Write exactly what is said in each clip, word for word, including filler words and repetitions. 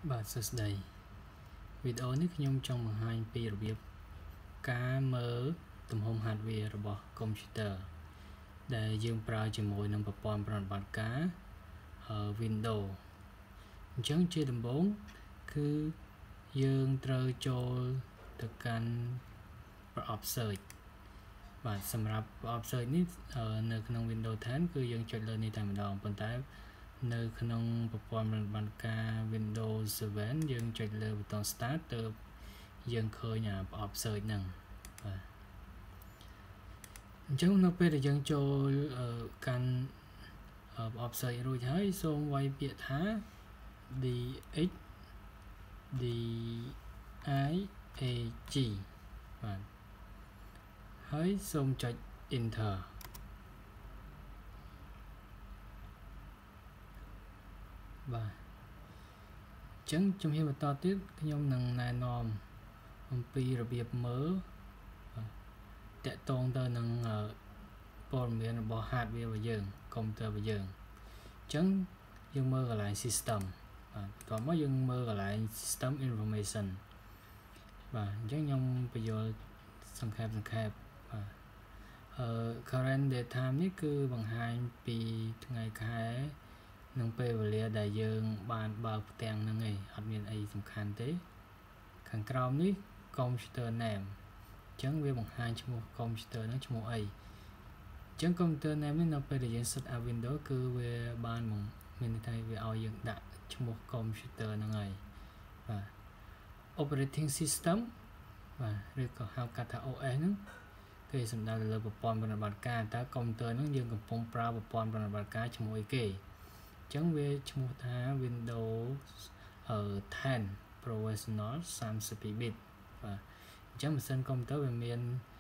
បាទសួស្តីវីដេអូនេះខ្ញុំចង់បង្ហាញពីរបៀបការមើលទំហំ hardware របស់ computer ដែលយើងប្រើជាមួយនឹងប្រព័ន្ធប្រតិបត្តិការ Windows អញ្ចឹងជាដំបូងគឺយើងត្រូវចូលទៅកាន់ប្រអប់ search បាទសម្រាប់ប្រអប់ search នេះនៅក្នុង Windows ten គឺយើងចុចលើនេះតែម្ដងប៉ុន្តែនៅក្នុងប្រព័ន្ធប្រតិបត្តិការ Windows seven យើងចុចលើប៊ូតុង Start ទៅយើងឃើញអាប្រអប់ search ហ្នឹងបាទអញ្ចឹងនៅពេលដែលយើងចូលកាន់ប្រអប់ search រួចហើយសូមវាយពាក្យថា dx dig បាទហើយសូមចុច enter បាទអញ្ចឹងជំហានបន្តទៀតខ្ញុំនឹងណែនាំអំពីរបៀបមើលតាក់ទងទៅនឹងព័ត៌មានរបស់ hardware របស់យើង computer របស់យើងអញ្ចឹងយើងមើលកន្លែង system បាទបន្ទាប់មកយើងមើលកន្លែង system information បាទអញ្ចឹងខ្ញុំបញ្យល់សង្ខេបសង្ខេបបាទអឺ current data នេះគឺបង្ហាញពីថ្ងៃខែនឹងពេលវេលាដែលយើងបានបើកផ្ទាំងហ្នឹងឯងអត់មានអីសំខាន់ទេខាងក្រោមនេះ computer name អញ្ចឹងវាបង្ហាញឈ្មោះ computer ហ្នឹងឈ្មោះអីអញ្ចឹង computer name នេះនៅពេលដែលយើង set up Windows គឺវាបានមានន័យថាវាឲ្យយើងដាក់ឈ្មោះ computer ហ្នឹងហើយបាទ operating system បាទឬក៏ហៅកាត់ថា O S ហ្នឹងគេសំដៅលើប្រព័ន្ធប្រតិបត្តិការតើ computer ហ្នឹងយើងកំពុងប្រើប្រព័ន្ធប្រតិបត្តិការឈ្មោះអីគេអញ្ចឹងវាឈ្មោះថា Windows ten Professional thirty-two bit បាទអញ្ចឹងម៉ាស៊ីនកុំព្យូទ័រវាមាន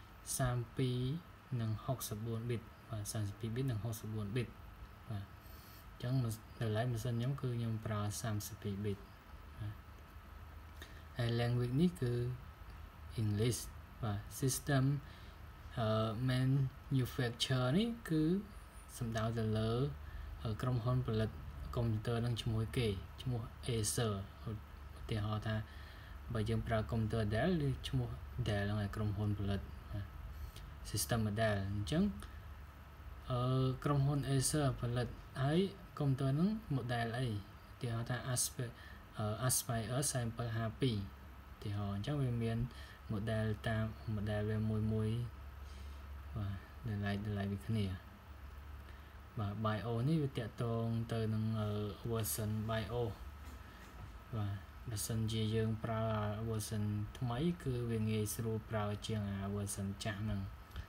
32និង64 bit បាទ32 bit និង64 bit បាទអញ្ចឹងដល់ឡែកម៉ាស៊ីនខ្ញុំគឺខ្ញុំប្រើ32 bit បាទហើយ language នេះគឺ English បាទ system manufacturer នេះគឺសំដៅទៅលើក្រុមហ៊ុនផលិតកុំព្យូទ័រនឹងឈ្មោះគេឈ្មោះ Acer ឧទាហរណ៍ថាបើយើងប្រើកុំព្យូទ័រ Dell ឬឈ្មោះ Dell ហ្នឹងឯក្រុមហ៊ុនផលិត system model អញ្ចឹងអឺក្រុមហ៊ុន Acer ផលិតហើយកុំព្យូទ័រហ្នឹង model អីឧទាហរណ៍ថា Aspire Sample ห้าสิบtwo ឧទាហរណ៍អញ្ចឹងវាមាន model តាម model វាមួយមួយបាទដែលឡែកដែលឡែកពីគ្នាបាទ bio នេះវាតាក់ទងទៅនឹង version bio បាទបើសិនជាយើងប្រើ version ថ្មីគឺវាងាយស្រួលប្រើជាង version ចាស់ហ្នឹង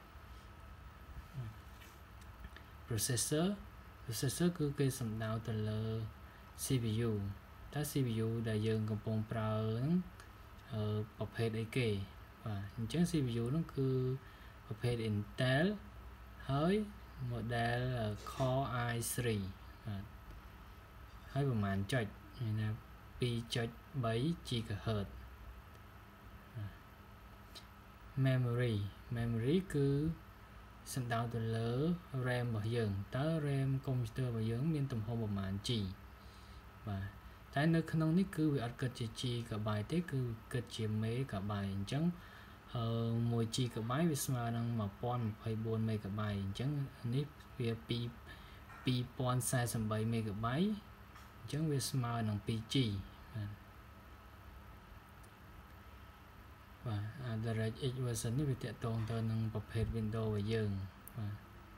processor processor គឺគេសំដៅទៅលើ C P U តើ C P U ដែលយើងកំពុងប្រើហ្នឹងប្រភេទអីគេបាទអញ្ចឹង C P U ហ្នឹងគឺប្រភេទ Intel ហើយ model Core i three បាទហើយប្រហែលចុចមានថា two point three gigahertz memory memory គឺសំដៅទៅលើ RAM របស់យើងតើ RAM កុំព្យូទ័ររបស់យើងមានទំហំប្រមាណ G បាទតែនៅក្នុងនេះគឺវាអត់គិតជា GB ទេគឺគិតជា megabyte អញ្ចឹងអឺone GB វាស្មើនឹងone thousand twenty-four megabyte អញ្ចឹងនេះវាtwo thousand forty-eight megabyte អញ្ចឹងវាស្មើនឹងtwo G បាទបាទ DirectX version នេះវាតាក់ទងទៅនឹងប្រភេទ Windows របស់យើងបាទ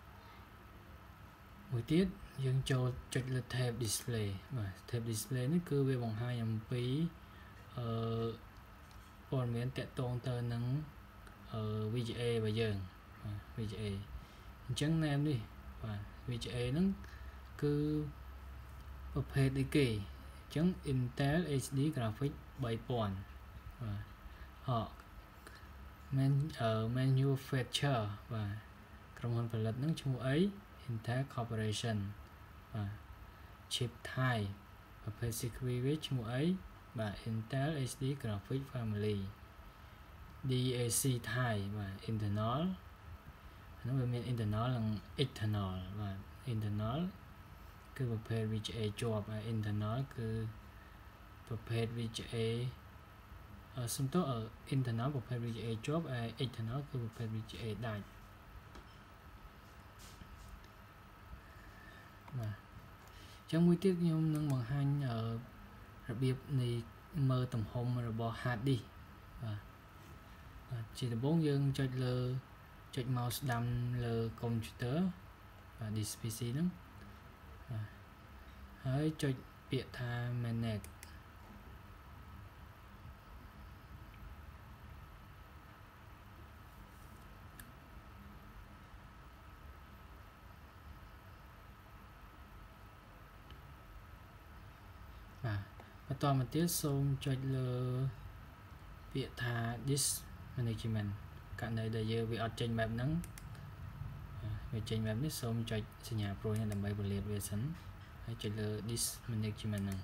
មួយទៀតយើងចូលចុចលើ tab display បាទ tab display នេះគឺវាបង្ហាញអំពីអឺព័ត៌មានតាក់ទងទៅនឹងអឺ V G A របស់យើងបាទ V G A អញ្ចឹង name នេះបាទ V G A ហ្នឹងគឺប្រភេទអីគេអញ្ចឹង Intel H D Graphics three thousand បាទហក man manufacturer បាទក្រុមហ៊ុនផលិតហ្នឹងឈ្មោះអី Intel Corporation បាទ chip type ប្រភេទ C P U វាឈ្មោះអីបាទ Intel H D Graphics Family D A C type បាទ internal ហ្នឹងវាមាន internal និង external បាទ internal គឺប្រភេទ V G A ជាប់ហើយ internal គឺប្រភេទ វី ជី เอ សំទោស internal ប្រភេទ វី ជី เอ ជាប់ external គឺប្រភេទ វី ជី เอ ដាច់បាទអញ្ចឹងមួយទៀតខ្ញុំនឹងបង្ហាញរបៀបនៃមើលទំហំរបស់ hard disk បាទជាដំបូងយើងចុចលើចុច mouse ស្ដាំលើ computer បាទ this พี ซี ហ្នឹងហើយចុចពាក្យថា manage បាទបន្តមកទៀតសូមចុចលើពាក្យថា disk management ករណីដែលយើងវាអត់ចេញបែបហ្នឹងវាចេញបែបនេះសូមចុចសញ្ញាព្រួយនេះដើម្បីពន្លាតវាសិនហើយចុចលើ disk management ហ្នឹង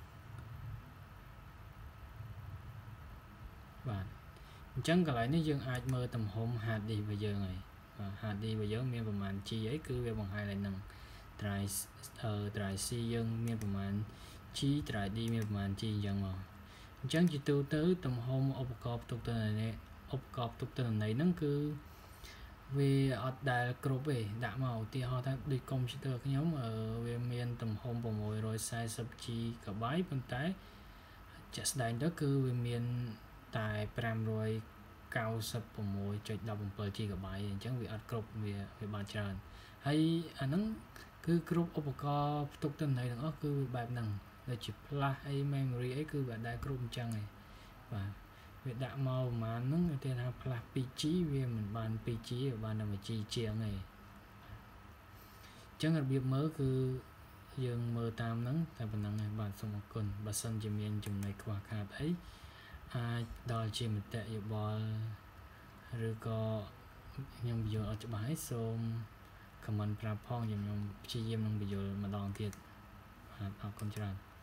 បាទអញ្ចឹងកន្លែងនេះយើងអាចមើលទំហំ hard disk របស់យើងហើយ hard disk របស់យើងមានប្រមាណ G អីគឺវាបង្ហាញឡើងហ្នឹង drive drive C យើងមានប្រមាណ G drive D មានប្រមាណ G អញ្ចឹងមកអញ្ចឹងជាទូទៅទំហំឧបករណ៍ផ្ទុកទិន្នន័យឧបករណ៍ផ្ទុកទិន្នន័យហ្នឹងគឺវាអត់ដែលគ្រប់ទេដាក់មកឧទាហរណ៍ថាដូច computer ខ្ញុំវាមានទំហំ six hundred forty ជី ហ្គាបៃ ប៉ុន្តែជាក់ស្ដែងទៅគឺវាមានតែ five ninety-six ដុតseven ជី ហ្គាបៃ អញ្ចឹងវាអត់គ្រប់វាវាបានច្រើនហើយអាហ្នឹងគឺគ្រប់ឧបករណ៍ផ្ទុកទិន្នន័យទាំងអស់គឺវាបែបហ្នឹងដូចជា flash អី memory អីគឺវាអត់ដែលគ្រប់អញ្ចឹងទេបាទវាដាក់មកប្រហែលហ្នឹងគេថា flash two G វាមិនបាន two G វាបានតែ one G ជាងទេអញ្ចឹងរបៀបមើលគឺយើងមើលតាមហ្នឹងតែប៉ុណ្្នឹងហើយបាទសូមអរគុណបើសិនជាមានចំណុចខ្វះខាតអីអាចដល់ជាមតិយោបល់ឬក៏ខ្ញុំបញ្យល់អត់ច្បាស់ហើយសូម comment ប្រាប់ផងខ្ញុំព្យាយាមនឹងបញ្យល់ម្ដងទៀតបាទអរគុណច្រើន